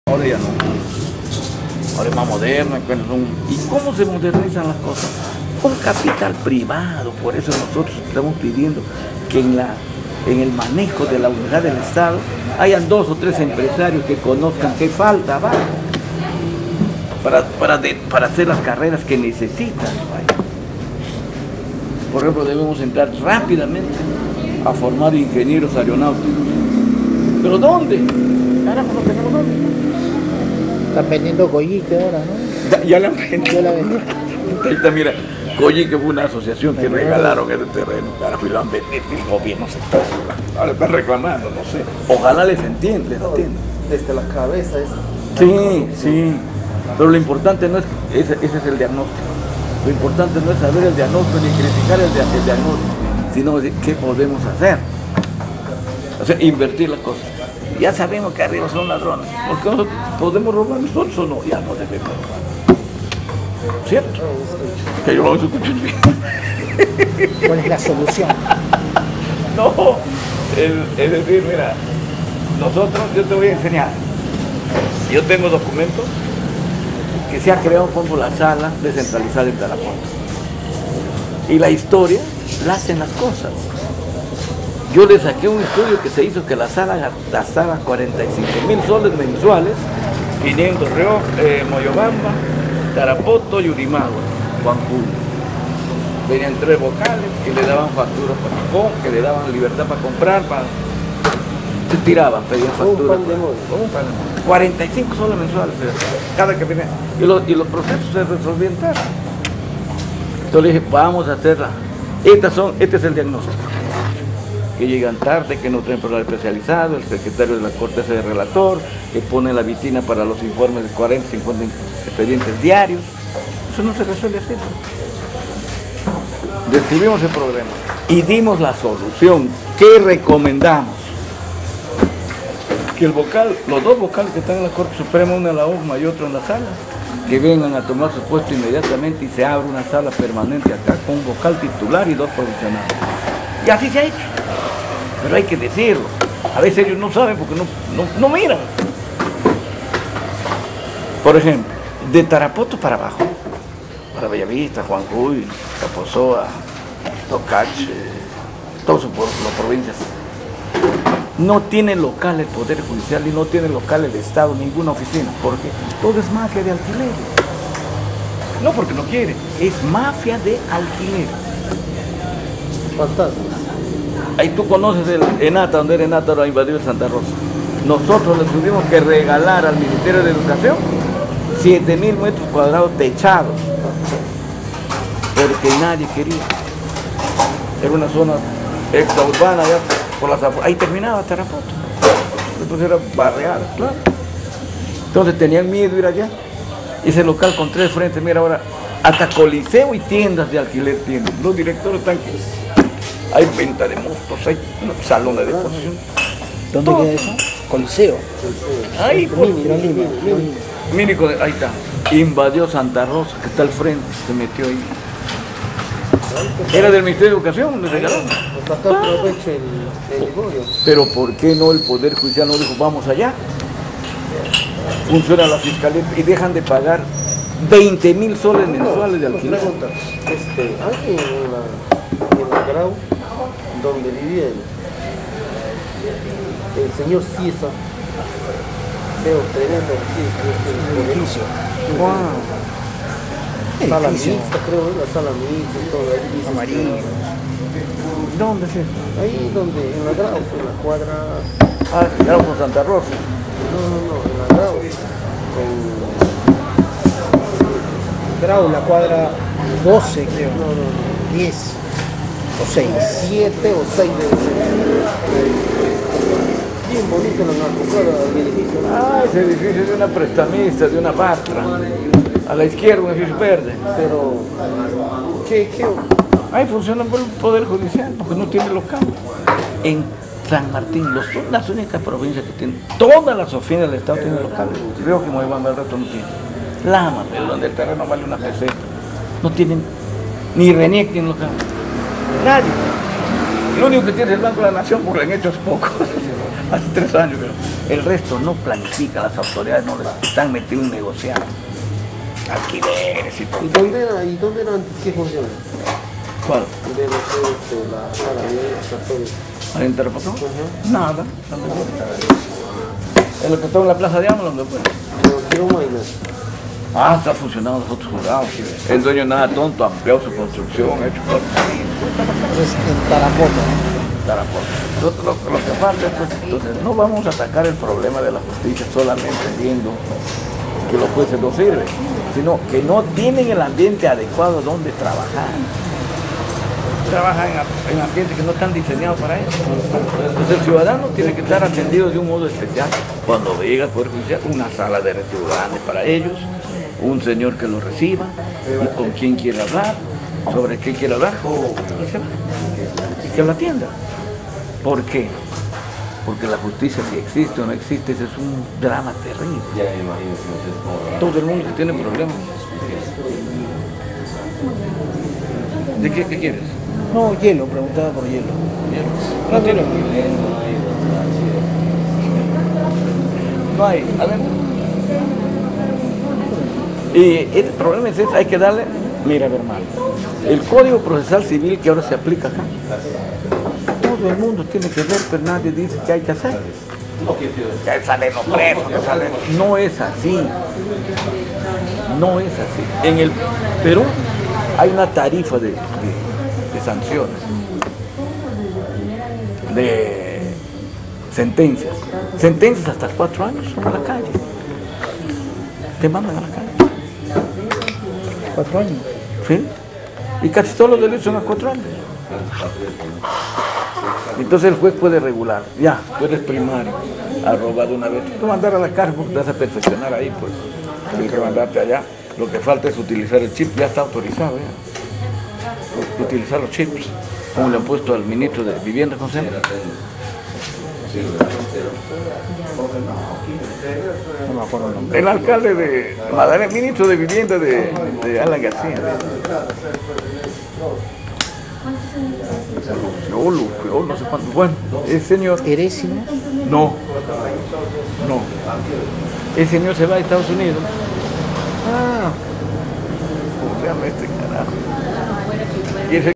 Ahora ya no. Ahora es más moderno. ¿Y cómo se modernizan las cosas? Con capital privado. Por eso nosotros estamos pidiendo que en el manejo de la unidad del Estado hayan 2 o 3 empresarios que conozcan qué falta abajo para hacer las carreras que necesitan. Por ejemplo, debemos entrar rápidamente a formar ingenieros aeronáuticos. ¿Pero dónde? Carajo, no tenemos dónde. Están vendiendo Coyique ahora, ¿no? Ya la vendió. Yo la vendí. Ahí está, mira, Coyique fue una asociación que regalaron ese terreno, carajo, y lo han vendido el gobierno sector. Ahora están reclamando, no sé. Ojalá les entiendan. Desde la cabeza es. Sí. Pero lo importante no es, ese es el diagnóstico. Lo importante no es saber el diagnóstico ni criticar el diagnóstico, sino decir qué podemos hacer. O sea, invertir las cosas. Ya sabemos que arriba son ladrones. Porque nosotros podemos robar nosotros o no, ya no debemos robar. ¿Cierto? Que yo lo escucho bien. ¿Cuál es la solución? No, es decir, mira, nosotros, yo te voy a enseñar. Yo tengo documentos que se ha creado como la sala descentralizada en Tarapoto. Y la historia la hacen las cosas. Yo le saqué un estudio que se hizo que la sala gastaba 45.000 soles mensuales, viniendo Río, Moyobamba, Tarapoto y Urimagua, Juan Julio. Venían 3 vocales que le daban facturas que le daban libertad para comprar, se tiraban, pedían facturas. Un pan de molde. 45 soles mensuales, cada que venía. Y los procesos se resolvían tarde. Entonces le dije, vamos a hacerla. Este es el diagnóstico. Que llegan tarde, que no traen personal especializado, el secretario de la Corte es el relator, que pone la vitrina para los informes de 40, 50 expedientes diarios. Eso no se resuelve así. Describimos el problema y dimos la solución. ¿Qué recomendamos? Que los 2 vocales que están en la Corte Suprema, uno en la UMA y otro en la sala, que vengan a tomar su puesto inmediatamente y se abre una sala permanente acá con un vocal titular y 2 provisionales. Y así se ha hecho. Pero hay que decirlo. A veces ellos no saben porque no miran. Por ejemplo, de Tarapoto para abajo, para Bellavista, Juanjuy, Capozoa, Tocache, todas las provincias, no tiene local el Poder Judicial y no tiene local el Estado, ninguna oficina. Porque todo es mafia de alquiler. No porque no quiere, es mafia de alquiler. Fantasmas. Ahí tú conoces el Enata, donde era Enata, ahora invadió Santa Rosa. Nosotros le tuvimos que regalar al Ministerio de Educación 7.000 metros cuadrados techados, porque nadie quería. Era una zona extraurbana, ya por las afueras. Ahí terminaba Tarapoto. Después era barriada, claro. Entonces tenían miedo ir allá. Ese local con 3 frentes, mira ahora, hasta coliseo y tiendas de alquiler tienen. Los directores están que hay venta de motos, hay salones de exposición. ¿Dónde queda eso? Coliseo. Ahí, por Mini. Ahí está. Invadió Santa Rosa, que está al frente, se metió ahí. Era del Ministerio de Educación, le regalaron. Pero ¿por qué no el Poder Judicial no dijo vamos allá? Funciona la fiscalía y dejan de pagar 20.000 soles mensuales de alquiler. Hay en la Grau, donde vivía el señor Ciesa, veo tremendo edificio. Wow. Sala mixta, creo, la sala mixta y todo ahí. Amarillo. ¿Dónde es eso? Ahí donde, en la Grau, en la cuadra. Ah, Grau con Santa Rosa. No, en la Grau. Grau, la cuadra 12, creo. No. 10 o 6. 7 o 6 de bien bonito en la narcocuadra del edificio. Ah, ese edificio es de una prestamista, de una Bastra. A la izquierda un edificio verde. Pero, ¿qué? Ahí funciona por el Poder Judicial, porque no tiene local. En San Martín, son las únicas provincias que tienen, todas las oficinas del Estado tienen local. Río que Moyobamba, el resto no tiene. Lama, pero donde el terreno vale una peseta. No tienen, ni RENIEC tiene local. Nadie. Lo único que tiene es el Banco de la Nación, porque lo han hecho hace poco. hace 3 años, pero el resto no planifica, las autoridades no les están metidos en negociar alquileres y todo. ¿Y dónde era antes? ¿Qué funciona? ¿Cuál? De lo que es la sala mixta, todo. ¿Ahí en Terrapotón? Nada. Es lo que está en la Plaza de Ámalo, pues. Pero quiero imaginar. Está funcionando los otros juzgados. El dueño nada tonto, ha ampliado su construcción, ha hecho cosas. Es en Tarapoto, Lo que falta es, pues, entonces, no vamos a atacar el problema de la justicia solamente viendo que los jueces no sirven, sino que no tienen el ambiente adecuado donde trabajar. Trabajan en ambientes que no están diseñados para eso. Entonces el ciudadano tiene que estar atendido de un modo especial. Cuando llega al Poder Judicial, una sala de restaurantes para ellos, un señor que lo reciba, y con quién quiere hablar, sobre qué quiere hablar, y se va. Y que lo atienda. ¿Por qué? Porque la justicia, si existe o no existe, ese es un drama terrible. Todo el mundo tiene problemas. ¿De qué quieres? No, hielo, preguntaba por hielo. No tiene. No hay. Adentro. Y el problema es ese, hay que darle, mira, hermano, el Código Procesal Civil que ahora se aplica acá, todo el mundo tiene que ver, pero nadie dice qué hay que hacer. Que salen los presos, que salen. No es así. No es así. En el Perú hay una tarifa de sanciones, de sentencias. Sentencias hasta 4 años a la calle. Te mandan a la calle. 4 años. ¿Sí? Y casi todos los delitos son a 4 años. Entonces el juez puede regular. Ya, tú eres primario, has robado una vez. Tú mandar a la cárcel porque te vas a perfeccionar ahí, pues. Tienes que mandarte allá. Lo que falta es utilizar el chip, ya está autorizado ya. Utilizar los chips, como le han puesto al ministro de Vivienda, ¿cómo se llama? No me acuerdo el nombre. El alcalde de Madrid, ministro de Vivienda de Alan García. No sé cuánto. Bueno, el señor. ¿Erésimo? No. El señor se va a Estados Unidos. ¿Cómo se llama este carajo? Y